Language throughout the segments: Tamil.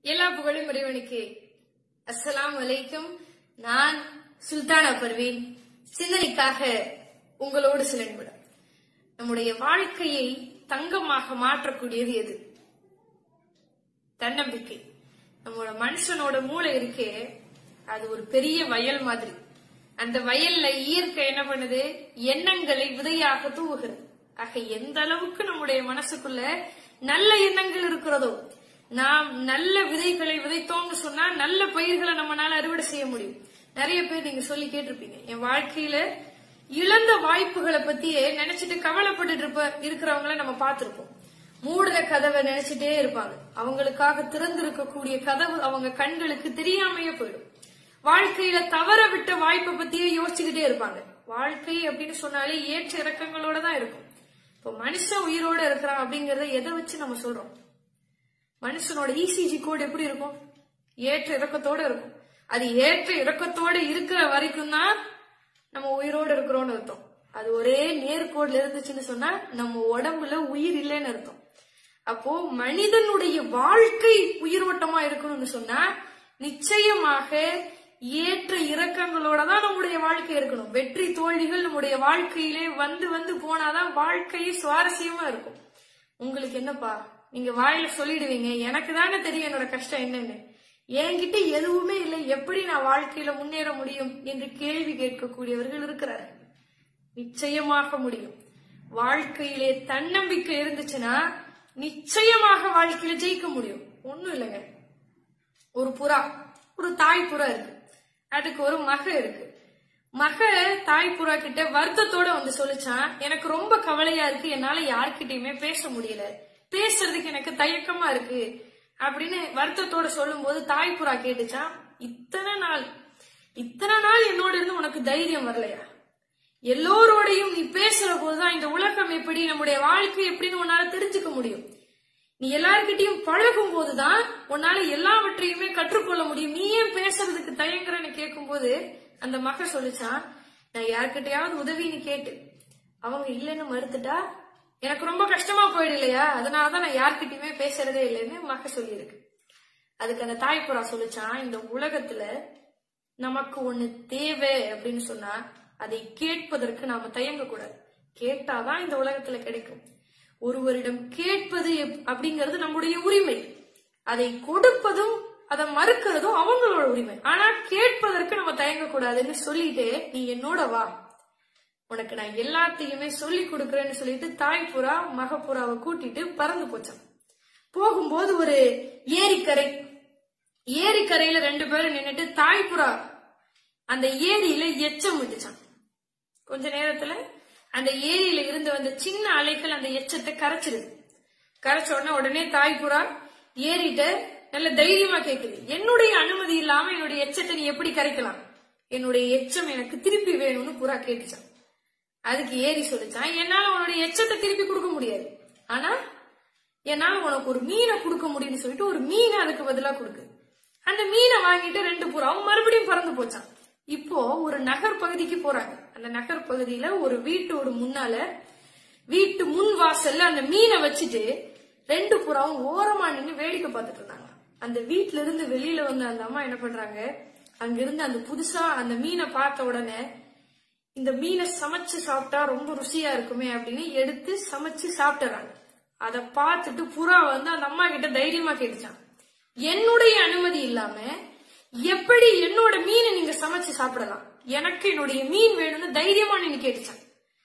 எல்லா புகழும் இறைவனுக்கு. அஸ்ஸலாமு அலைக்கும். நான் சுல்தானா பர்வீன். சிந்தனைக்காக உங்களோடு சில நிமிடம். நம்முடைய வாழ்க்கையை தங்கமாக மாற்றக்கூடியது எது? தன்னம்பிக்கை. நம்மளோட மனுஷனோட மூளை இருக்கே, அது ஒரு பெரிய வயல் மாதிரி. அந்த வயல்ல இயற்கை என்ன பண்ணுது? எண்ணங்களை விதையாக தூவுகிறது. ஆக எந்த அளவுக்கு நம்முடைய மனசுக்குள்ள நல்ல எண்ணங்கள் இருக்கிறதோ, நாம் நல்ல விதைகளை விதைத்தோம்னு சொன்னா நல்ல பயிர்களை நம்மளால அறுவடை செய்ய முடியும். நிறைய பேர் நீங்க சொல்லி கேட்டிருப்பீங்க, என் வாழ்க்கையில இழந்த வாய்ப்புகளை பத்தியே நினைச்சிட்டு கவலைப்பட்டு இருக்கிறவங்கள நம்ம பார்த்திருப்போம். மூடுற கதவை நினைச்சிட்டே இருப்பாங்க. அவங்களுக்காக திறந்து இருக்கக்கூடிய கதவு அவங்க கண்களுக்கு தெரியாமையே போயிடும். வாழ்க்கையில தவற விட்ட வாய்ப்பை பத்தியே யோசிச்சுக்கிட்டே இருப்பாங்க. வாழ்க்கை அப்படின்னு சொன்னாலே ஏற்ற இறக்கங்களோட தான் இருக்கும். இப்போ மனுஷன் உயிரோட இருக்கிறான் அப்படிங்கறத எதை வச்சு நம்ம சொல்றோம்? மனுஷனோட இசிஜி கோடு எப்படி இருக்கும்? ஏற்ற இறக்கத்தோட இருக்கும். அது ஏற்ற இறக்கத்தோட இருக்கிற வரைக்கும் தான் நம்ம உயிரோட இருக்கிறோம்னு அர்த்தம். அது ஒரே நேர்கோடுல இருந்துச்சுன்னு சொன்னா நம்ம உடம்புல உயிர் இல்லைன்னு அர்த்தம். அப்போ மனிதனுடைய வாழ்க்கை உயிரோட்டமா இருக்கணும்னு சொன்னா நிச்சயமாக ஏற்ற இறக்கங்களோட தான் நம்முடைய வாழ்க்கை இருக்கணும். வெற்றி தோல்விகள் நம்முடைய வாழ்க்கையிலே வந்து வந்து போனாதான் வாழ்க்கையே சுவாரஸ்யமா இருக்கும். உங்களுக்கு என்னப்பா, நீங்க வாயில சொல்லிடுவீங்க, எனக்கு தானே தெரியும் என்னோட கஷ்டம் என்னன்னு, என்கிட்ட எதுவுமே இல்லை, எப்படி நான் வாழ்க்கையில முன்னேற முடியும் என்று கேள்வி கேட்கக்கூடியவர்கள் இருக்கிறார்கள். நிச்சயமாக முடியும். வாழ்க்கையிலே தன்னம்பிக்கை இருந்துச்சுன்னா நிச்சயமாக வாழ்க்கையில ஜெயிக்க முடியும். ஒண்ணும் இல்லைங்க, ஒரு புறா, ஒரு தாய் புறா இருக்கு, அதுக்கு ஒரு மக இருக்கு. மக தாய் புறா கிட்ட வருத்தத்தோட வந்து சொல்லிச்சான், எனக்கு ரொம்ப கவலையா இருக்கு, என்னால யார்கிட்டயுமே பேச முடியல, பேசுறதுக்கு எனக்கு தயக்கமா இருக்கு அப்படின்னு வருத்தத்தோட சொல்லும் போது தாய் புறா கேட்டுச்சான், இத்தனை நாள் என்னோட இருந்து உனக்கு தைரியம் வரலையா? எல்லோரோடையும் நீ பேசுற போதுதான் இந்த உலகம் எப்படி, நம்முடைய வாழ்க்கை எப்படின்னு உன்னால தெரிஞ்சுக்க முடியும். நீ எல்லார்கிட்டையும் பழகும் போதுதான் உன்னால எல்லாவற்றையுமே கற்றுக்கொள்ள முடியும். நீ ஏன் பேசுறதுக்கு தயங்குறன்னு கேட்கும் போது அந்த மக சொல்லிச்சான், நான் யார்கிட்டயாவது உதவின்னு கேட்டு அவங்க இல்லைன்னு மறுத்துட்டா எனக்கு ரொம்ப கஷ்டமா போயிடு இல்லையா, அதனாலதான் நான் யார்கிட்டயுமே பேசுறதே இல்லைன்னு மக சொல்லியிருக்கு. அதுக்கு அந்த தாய்ப்புறா சொல்லிச்சான், இந்த உலகத்துல நமக்கு ஒண்ணு தேவை அப்படின்னு சொன்னா அதை கேட்பதற்கு நாம தயங்க கூடாது. கேட்டாதான் இந்த உலகத்துல கிடைக்கும். ஒருவரிடம் கேட்பது அப்படிங்கிறது நம்முடைய உரிமை. அதை கொடுப்பதும் அதை மறுக்கிறதும் அவங்களோட உரிமை. ஆனா கேட்பதற்கு நம்ம தயங்க கூடாதுன்னு சொல்லிட்டு, நீ என்னோட வா, உனக்கு நான் எல்லாத்தையுமே சொல்லி கொடுக்கறேன்னு சொல்லிட்டு தாய்ப்புறா மகப்புறாவை கூட்டிட்டு பறந்து போச்சான். போகும்போது ஒரு ஏரிக்கரையில ரெண்டு பேரும் நின்னுட்டு தாய்ப்புறா அந்த ஏரியில எச்சம் விட்டுச்சான். கொஞ்ச நேரத்துல அந்த ஏரியில இருந்து வந்த சின்ன அலைகள் அந்த எச்சத்தை கரைச்சிருது. கரைச்ச உடனே தாய்ப்புறா ஏறிட்ட நல்ல தைரியமா கேக்குது, என்னுடைய அனுமதி இல்லாம என்னுடைய எச்சத்தை நீ எப்படி கரைக்கலாம்? என்னுடைய எச்சம் எனக்கு திருப்பி வேணும்னு புறா கேட்டுச்சான். அதுக்கு ஏரி சொல்லிச்சான், என்னால உன்னுடைய எச்சத்தை திருப்பி கொடுக்க முடியாது, ஆனா என்னால உனக்கு ஒரு மீனை கொடுக்க முடியும்னு சொல்லிட்டு ஒரு மீனை அதுக்கு பதிலா கொடுக்கு. அந்த மீனை வாங்கிட்டு ரெண்டு புறாவும் மறுபடியும் பறந்து போச்சான். இப்போ ஒரு நகர் பகுதிக்கு போறாங்க. அந்த நகர் பகுதியில ஒரு வீட்டோட முன்னால, வீட்டு முன் வாசல்ல அந்த மீனை வச்சுட்டு ரெண்டு புறாவும் ஓரமா நின்று வேடிக்கை பார்த்துட்டு இருந்தாங்க. அந்த வீட்டுல இருந்து வெளியில வந்த அந்த அம்மா என்ன பண்றாங்க, அங்கிருந்து அந்த புதுசா அந்த மீனை பார்த்த உடனே இந்த மீனை சமைச்சு சாப்பிட்டா ரொம்ப ருசியா இருக்குமே அப்படின்னு எடுத்து சமைச்சு சாப்பிட்டுறாங்க. அதை பார்த்துட்டு புறா வந்து அந்த அம்மா கிட்ட தைரியமா கேட்டுச்சான், என்னுடைய அனுமதி இல்லாம எப்படி என்னோட மீனை நீங்க சமைச்சு சாப்பிடலாம்? எனக்கு என்னுடைய மீன் வேணும்னு தைரியமா நீங்க கேட்டுச்சான்.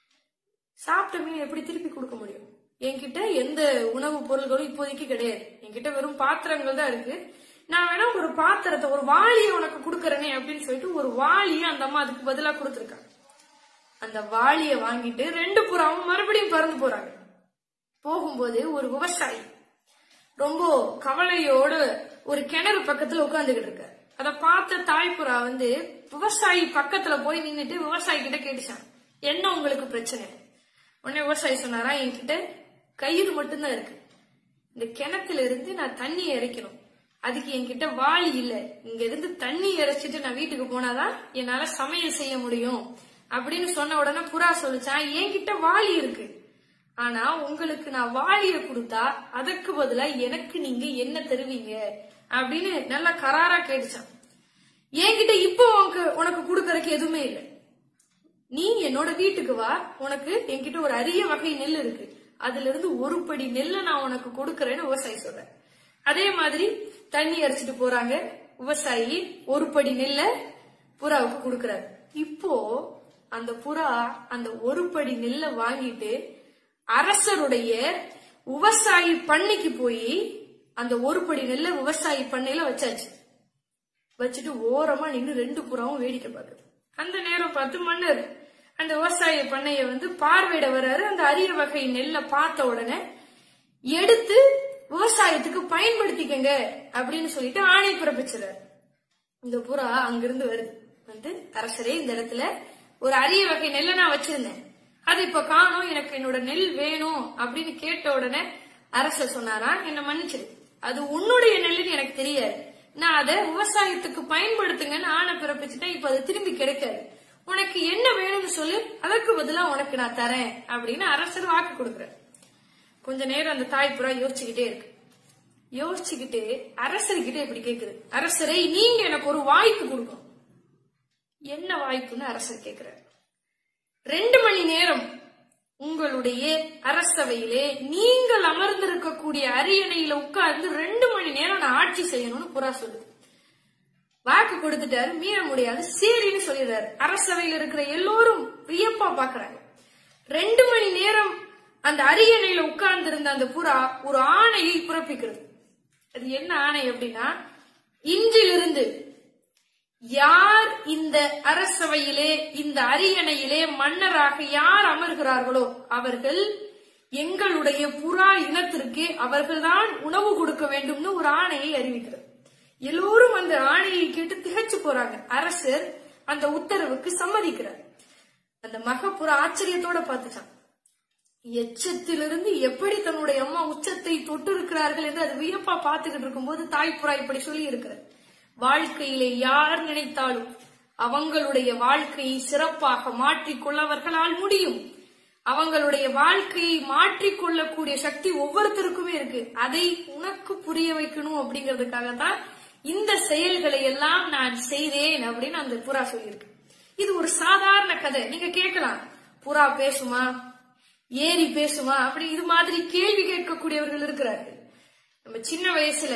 சாப்பிட்ட மீன் எப்படி திருப்பி கொடுக்க முடியும்? என்கிட்ட எந்த உணவு பொருள்களும் இப்போதைக்கு கிடையாது, என்கிட்ட வெறும் பாத்திரங்கள் தான் இருக்கு, நான் வேணா ஒரு பாத்திரத்தை, ஒரு வாளியை உனக்கு கொடுக்கறனே அப்படின்னு சொல்லிட்டு ஒரு வாளியை அந்த அம்மா அதுக்கு பதிலா கொடுத்துருக்காங்க. அந்த வாளியை வாங்கிட்டு ரெண்டு புறாவும் மறுபடியும் பறந்து போறாங்க. போகும்போது ஒரு விவசாயி ரொம்ப கவலையோடு ஒரு கிணறு பக்கத்துல உட்கார்ந்துகிட்டு இருக்க. அத பார்த்த தாய்ப்புறா வந்து விவசாயி பக்கத்துல போய் நின்னுட்டு விவசாயி கிட்ட கேட்டுச்சான், என்ன உங்களுக்கு பிரச்சனை? உடனே விவசாயி சொன்னாரா, என்கிட்ட கயிறு மட்டும்தான் இருக்கு, இந்த கிணத்துல இருந்து நான் தண்ணி இறைக்கணும், அதுக்கு என்கிட்ட வாளி இல்ல, இங்க இருந்து தண்ணி இறைச்சிட்டு நான் வீட்டுக்கு போனாதான் என்னால சமையல் செய்ய முடியும் அப்படின்னு சொன்ன உடனே புறா சொல்லிச்சான், என்கிட்ட வாளி இருக்கு, ஆனா உங்களுக்கு நான் வாளிய கொடுத்தா அதற்கு பதிலா எனக்கு நீங்க என்ன தருவீங்க அப்படின்னு நல்லா கராரா கேட்டுச்சான். என்கிட்ட இப்போ உனக்கு கொடுக்கறதுக்கு எதுவுமே இல்லை. நீ என்னோட வீட்டுக்கு வா, உனக்கு என்கிட்ட ஒரு அரிய வகை நெல் இருக்கு, அதுல இருந்து ஒரு படி நெல்லை நான் உனக்கு கொடுக்கறேன்னு விவசாயி சொல்றேன். அதே மாதிரி தண்ணி அரிச்சிட்டு போறாங்க. விவசாயி ஒரு படி நெல்லை புறாவுக்கு கொடுக்கறாரு. இப்போ அந்த புறா அந்த ஒரு படி நெல்லை வாங்கிட்டு அரசருடைய விவசாயி பண்ணைக்கு போய் அந்த ஒரு படி நெல்லை விவசாயி பண்ணையில வச்சாச்சு. வச்சுட்டு ஓரமா நின்று 2 புறாவும் வேடிக்கை பார்க்குது. அந்த நேரம் பார்த்து மன்னர் அந்த விவசாய பண்ணைய பார்வையிட வர்றாரு. அந்த அரிய வகை நெல்லை பார்த்த உடனே எடுத்து விவசாயத்துக்கு பயன்படுத்திக்கங்க அப்படின்னு சொல்லிட்டு ஆணை பிறப்பிச்சுறாரு. இந்த புறா அங்கிருந்து வருது. அரசரே, இந்த இடத்துல ஒரு அரிய வகை நெல்லை நான் வச்சிருந்தேன், அது இப்ப காணோம், எனக்கு என்னோட நெல் வேணும் அப்படின்னு கேட்ட உடனே அரசர் சொன்னாரா, என்ன மன்னிச்சிரு, அது உன்னுடைய நெல்லுன்னு எனக்கு தெரியாது, நான் அதை விவசாயத்துக்கு பயன்படுத்துங்கன்னு ஆணை பிறப்பிச்சுட்டேன், இப்ப அது திரும்பி கிடைக்காது, உனக்கு என்ன வேணும்னு சொல்லு, அதற்கு பதிலா உனக்கு நான் தரேன் அப்படின்னு அரசர் வாக்கு கொடுக்குறாரு. கொஞ்ச நேரம் அந்த தாய்ப்புறா யோசிச்சுக்கிட்டே இருக்கு. யோசிச்சுக்கிட்டு அரசர்கிட்ட இப்படி கேக்குது, அரசரை, நீங்க எனக்கு ஒரு வாய்ப்பு கொடுக்கணும். என்ன வாய்ப்புன்னு அரசர் கேக்குறாரு. 2 மணி நேரம் உங்களுடைய அரசவையிலே நீங்கள் அமர்ந்திருக்கக்கூடிய அரியணையில உட்கார்ந்து 2 மணி நேரம் நான் ஆட்சி செய்யணும்னு புறா சொல்லுது. வாக்கு கொடுத்துட்டாரு, மீற முடியாது, சரின்னு சொல்லிடுறாரு. அரசவையில் இருக்கிற எல்லோரும் வியப்பா பாக்குறாங்க. 2 மணி நேரம் அந்த அரியணையில உட்கார்ந்து இருந்த அந்த புறா ஒரு ஆணையை பிறப்பிக்கிறது. அது என்ன ஆணை அப்படின்னா, இன்றிலிருந்து யார் இந்த அரசவையிலே இந்த அரியணையிலே மன்னராக யார் அமர்கிறார்களோ அவர்கள் எங்களுடைய புறா இனத்திற்கு அவர்கள்தான் உணவு கொடுக்க வேண்டும்னு ஒரு ஆணையை அறிவிக்கிறது. எல்லோரும் அந்த ஆணையை கேட்டு திகைச்சு போறாங்க. அரசர் அந்த உத்தரவுக்கு சம்மதிக்கிறார். அந்த மகப்புறா ஆச்சரியத்தோட பார்த்துச்சான். எச்சத்திலிருந்து எப்படி தன்னுடைய அம்மா உச்சத்தை தொட்டு இருக்கிறார்கள் என்று அது வியப்பா பார்த்துக்கிட்டு இருக்கும்போது தாய்ப்புறா இப்படி சொல்லி இருக்கிறார், வாழ்க்கையிலே யார் நினைத்தாலும் அவங்களுடைய வாழ்க்கையை சிறப்பாக மாற்றிக்கொள்ள அவர்களால் முடியும். அவங்களுடைய வாழ்க்கையை மாற்றிக்கொள்ளக்கூடிய சக்தி ஒவ்வொருத்தருக்குமே இருக்கு. அதை உனக்கு புரிய வைக்கணும் அப்படிங்கிறதுக்காக தான் இந்த செயல்களை எல்லாம் நான் செய்தேன் அப்படின்னு அந்த புறா சொல்லியிருக்கு. இது ஒரு சாதாரண கதை. நீங்க கேட்கலாம், புறா பேசுமா, ஏரி பேசுமா, அப்படி இது மாதிரி கேள்வி கேட்கக்கூடியவர்கள் இருக்கிறார்கள். நம்ம சின்ன வயசுல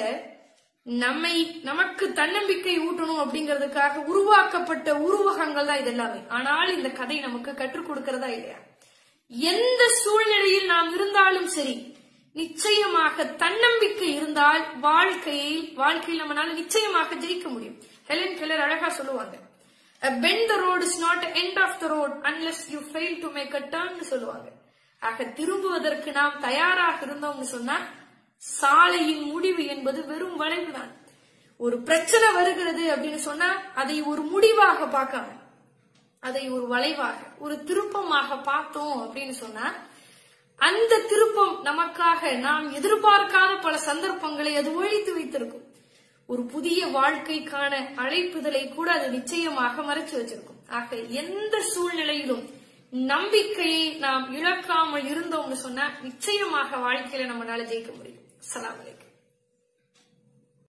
நமக்கு தன்னம்பிக்கை ஊட்டணும் அப்படிங்கிறதுக்காக உருவாக்கப்பட்ட உருவகங்கள் தான் இது எல்லாமே. ஆனால் இந்த கதை நமக்கு கற்றுக் கொடுக்கிறதா இல்லையா? எந்த சூழ்நிலையில் நாம் இருந்தாலும் சரி, நிச்சயமாக தன்னம்பிக்கை இருந்தால் வாழ்க்கையில் நம்மளால நிச்சயமாக ஜெயிக்க முடியும். ஹெலன் கெல்லர் அழகா சொல்லுவாங்க, a bend the road is not the end of the road unless you fail to make a turn சொல்லுவாங்க. ஆக திரும்புவதற்கு நாம் தயாராக இருந்தோம்னு சொன்னா சாலையின் முடிவு என்பது வெறும் வளைவுதான். ஒரு பிரச்சனை வருகிறது அப்படின்னு சொன்னா அதை ஒரு முடிவாக பார்க்காம அதை ஒரு வளைவாக ஒரு திருப்பமாக பார்த்தோம் அப்படின்னு சொன்னா அந்த திருப்பம் நமக்காக நாம் எதிர்பார்க்காத பல சந்தர்ப்பங்களை அது ஒழித்து வைத்திருக்கும். ஒரு புதிய வாழ்க்கைக்கான அழைப்புதலை கூட அது நிச்சயமாக மறைச்சு வச்சிருக்கும். ஆக எந்த சூழ்நிலையிலும் நம்பிக்கையை நாம் இழக்காமல் இருந்தோம்னு சொன்னா நிச்சயமாக வாழ்க்கையில நம்மளால ஜெயிக்க முடியும். அஸ்ஸலாமு அலைக்கும்.